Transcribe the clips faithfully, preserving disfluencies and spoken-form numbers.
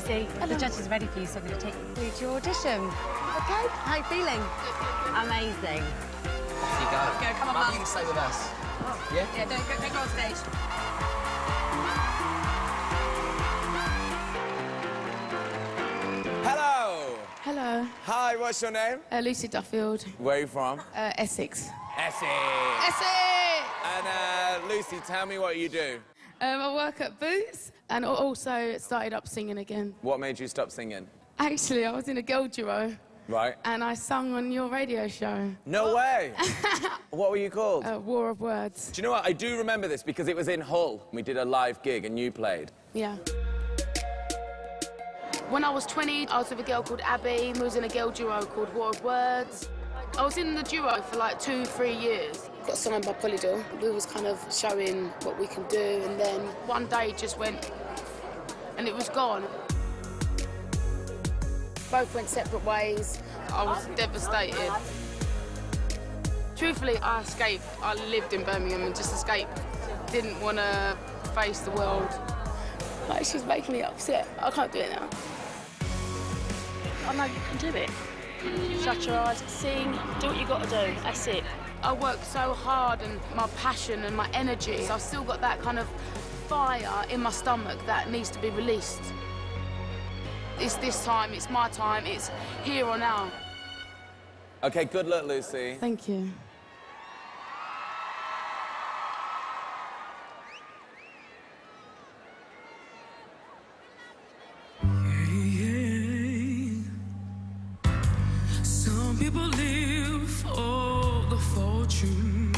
Lucy. Hello. The judge is ready for you, so I'm going to take you through to your audition. OK? How are you feeling? Amazing. Off you go. Go, come on, Mum. You can stay with us. Oh. Yeah? Yeah, don't go, don't go on stage. Hello. Hello. Hi, what's your name? Uh, Lucy Duffield. Where are you from? Uh, Essex. Essex. Essex! And uh, Lucy, tell me what you do. Um, I work at Boots and also started up singing again. What made you stop singing? Actually, I was in a girl duo. Right. And I sung on your radio show. No way! What were you called? Uh, War of Words. Do you know what? I do remember this because it was in Hull. We did a live gig and you played. Yeah. When I was twenty, I was with a girl called Abby, who was in a girl duo called War of Words. I was in the duo for like two, three years. Got signed by Polydor. We was kind of showing what we can do, and then one day it just went, and it was gone. Both went separate ways. I was devastated. Truthfully, I escaped. I lived in Birmingham and just escaped. Didn't want to face the world. Like, she's making me upset. I can't do it now. I know you can do it. Shut your eyes, sing, do what you got to do. That's it. I work so hard, and my passion and my energy, so I've still got that kind of fire in my stomach that needs to be released. It's this time, it's my time, it's here or now. OK, good luck, Lucy. Thank you. Some people live for the fortune.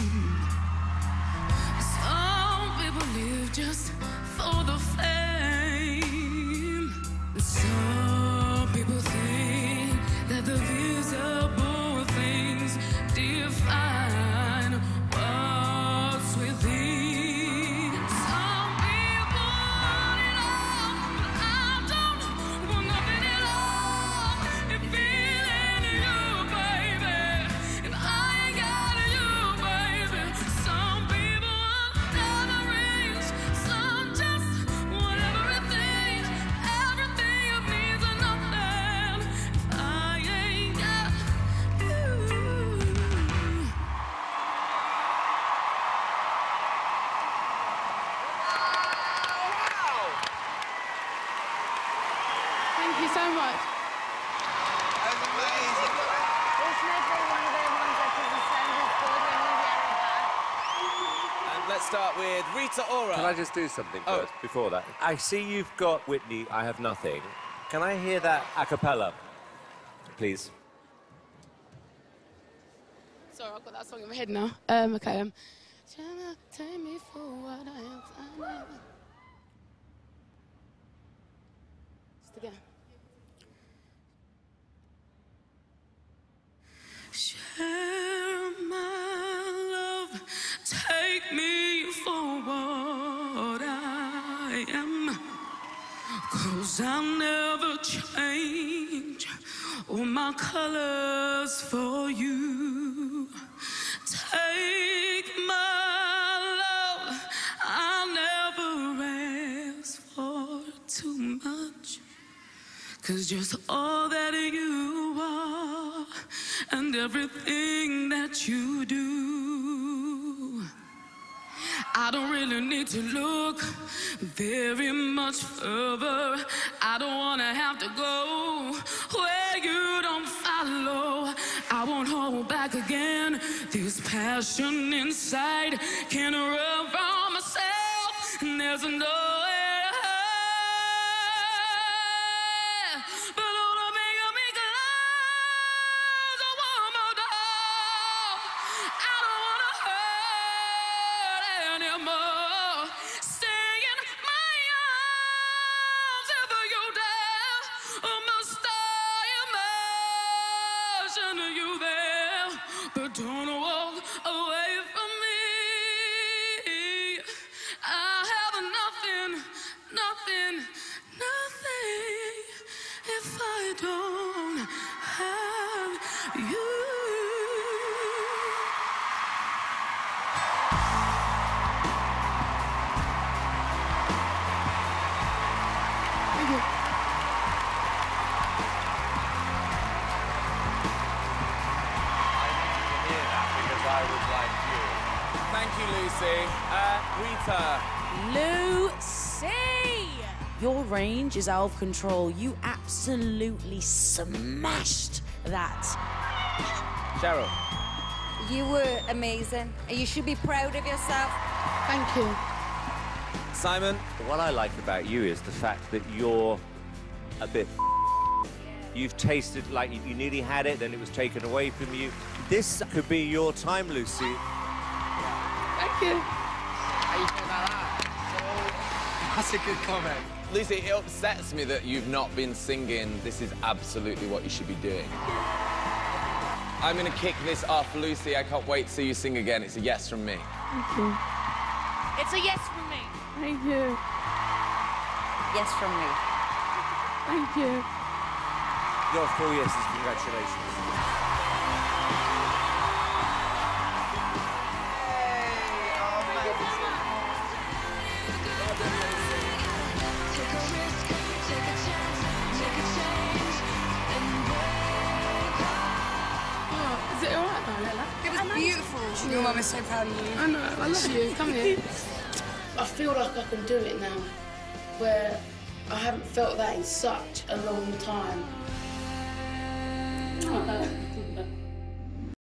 Some people live just for the fame. Some people think that the visible things define what's within. Some people want it all, but I don't want nothing at all. If feeling you, baby, if I ain't got you, baby. Some people want gatherings, some just want everything. Everything means nothing if I ain't got you. Thank you so much. That was amazing. It's never one of those ones that doesn't sound as good when you hear it back. And let's start with Rita Ora. Can I just do something Oh. first, before that? I see you've got Whitney, I Have Nothing. Can I hear that a cappella, please? Sorry, I've got that song in my head now. Um, okay, um... Tryna take me for what I am. Just again. Share my love, take me for what I am, 'cause I'll never change all my colors for you. Take my love, I'll never ask for too much, 'cause just all that you are and everything that you do, I don't really need to look very much further. I don't wanna have to go where you don't follow. I won't hold back again. This passion inside can't run from myself, and there's no way to hide. But all of me, you make close one more door. I don't wanna hurt anymore. Stay in my arms if you dare. I must stay emotion you there, but don't walk away from me. I have nothing, nothing, nothing if I don't have you. Thank you. sweeter. Lucy! Your range is out of control. You absolutely smashed that. Cheryl. You were amazing, and you should be proud of yourself. Thank you. Simon. What I like about you is the fact that you're a bit. You've tasted like you, you nearly had it, then it was taken away from you. This could be your time, Lucy. Thank you. How you feel about that? So, that's a good comment. Lucy, it upsets me that you've not been singing. This is absolutely what you should be doing. I'm going to kick this off, Lucy. I can't wait to see you sing again. It's a yes from me. Thank you. It's a yes from me. Thank you. Yes from me. Thank you. Your full yeses, congratulations. Oh, is it all right, though? It was beautiful. Your mum is so proud of you. I know, I love you. Come here. I feel like I can do it now, where I haven't felt that in such a long time. Oh.